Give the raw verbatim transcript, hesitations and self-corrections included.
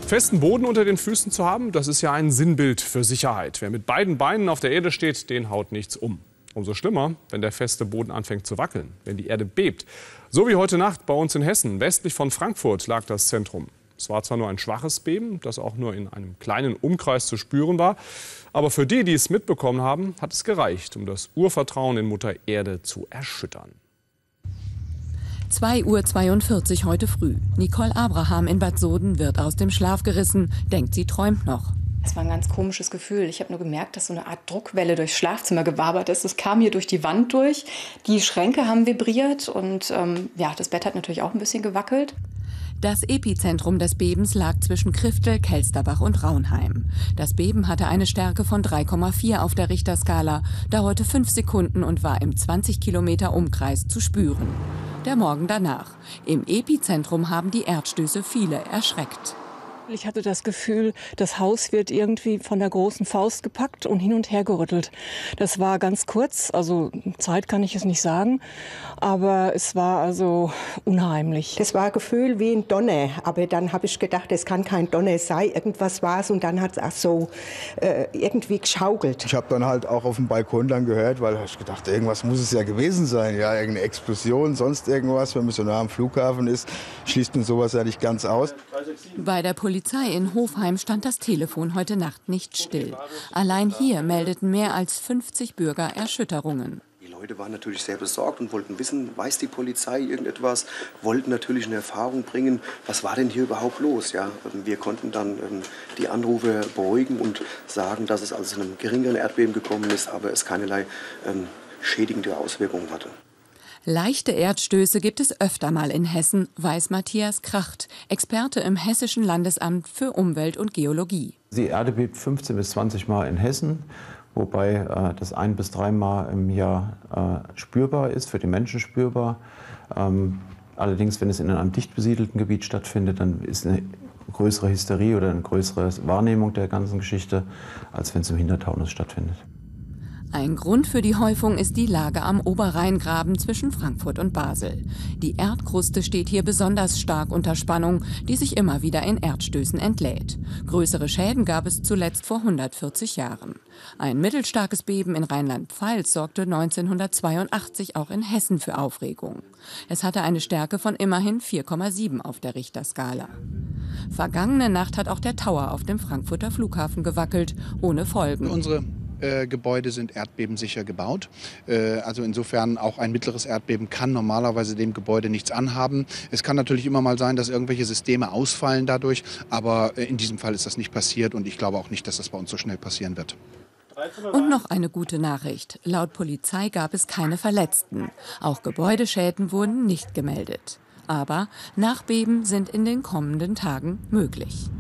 Festen Boden unter den Füßen zu haben, das ist ja ein Sinnbild für Sicherheit. Wer mit beiden Beinen auf der Erde steht, den haut nichts um. Umso schlimmer, wenn der feste Boden anfängt zu wackeln, wenn die Erde bebt. So wie heute Nacht bei uns in Hessen. Westlich von Frankfurt lag das Zentrum. Es war zwar nur ein schwaches Beben, das auch nur in einem kleinen Umkreis zu spüren war. Aber für die, die es mitbekommen haben, hat es gereicht, um das Urvertrauen in Mutter Erde zu erschüttern. zwei Uhr zweiundvierzig heute früh. Nicole Abraham in Bad Soden wird aus dem Schlaf gerissen, denkt, sie träumt noch. Es war ein ganz komisches Gefühl. Ich habe nur gemerkt, dass so eine Art Druckwelle durchs Schlafzimmer gewabert ist. Es kam hier durch die Wand durch. Die Schränke haben vibriert und ähm, ja, das Bett hat natürlich auch ein bisschen gewackelt. Das Epizentrum des Bebens lag zwischen Kriftel, Kelsterbach und Raunheim. Das Beben hatte eine Stärke von drei Komma vier auf der Richterskala, dauerte fünf Sekunden und war im zwanzig Kilometer Umkreis zu spüren. Der Morgen danach. Im Epizentrum haben die Erdstöße viele erschreckt. Ich hatte das Gefühl, das Haus wird irgendwie von der großen Faust gepackt und hin und her gerüttelt. Das war ganz kurz, also Zeit kann ich es nicht sagen, aber es war also unheimlich. Das war ein Gefühl wie ein Donner, aber dann habe ich gedacht, es kann kein Donner sein, irgendwas war es und dann hat es auch so äh, irgendwie geschaukelt. Ich habe dann halt auch auf dem Balkon dann gehört, weil ich gedacht, irgendwas muss es ja gewesen sein, ja, irgendeine Explosion, sonst irgendwas, wenn man so nah am Flughafen ist, schließt man sowas ja nicht ganz aus. Bei der Polizei in Hofheim stand das Telefon heute Nacht nicht still. Allein hier meldeten mehr als fünfzig Bürger Erschütterungen. Die Leute waren natürlich sehr besorgt und wollten wissen, weiß die Polizei irgendetwas, wollten natürlich eine Erfahrung bringen, was war denn hier überhaupt los. Ja, wir konnten dann ähm, die Anrufer beruhigen und sagen, dass es also zu einem geringeren Erdbeben gekommen ist, aber es keinerlei ähm, schädigende Auswirkungen hatte. Leichte Erdstöße gibt es öfter mal in Hessen, weiß Matthias Kracht, Experte im Hessischen Landesamt für Umwelt und Geologie. Die Erde bebt fünfzehn bis zwanzig Mal in Hessen, wobei äh, das ein bis drei Mal im Jahr äh, spürbar ist, für die Menschen spürbar. Ähm, allerdings, wenn es in einem dicht besiedelten Gebiet stattfindet, dann ist eine größere Hysterie oder eine größere Wahrnehmung der ganzen Geschichte, als wenn es im Hintertaunus stattfindet. Ein Grund für die Häufung ist die Lage am Oberrheingraben zwischen Frankfurt und Basel. Die Erdkruste steht hier besonders stark unter Spannung, die sich immer wieder in Erdstößen entlädt. Größere Schäden gab es zuletzt vor hundertvierzig Jahren. Ein mittelstarkes Beben in Rheinland-Pfalz sorgte neunzehnhundertzweiundachtzig auch in Hessen für Aufregung. Es hatte eine Stärke von immerhin vier Komma sieben auf der Richterskala. Vergangene Nacht hat auch der Tower auf dem Frankfurter Flughafen gewackelt, ohne Folgen. Unsere Äh, Gebäude sind erdbebensicher gebaut. Äh, also insofern auch ein mittleres Erdbeben kann normalerweise dem Gebäude nichts anhaben. Es kann natürlich immer mal sein, dass irgendwelche Systeme ausfallen dadurch, aber äh, in diesem Fall ist das nicht passiert und ich glaube auch nicht, dass das bei uns so schnell passieren wird. Und noch eine gute Nachricht. Laut Polizei gab es keine Verletzten. Auch Gebäudeschäden wurden nicht gemeldet. Aber Nachbeben sind in den kommenden Tagen möglich.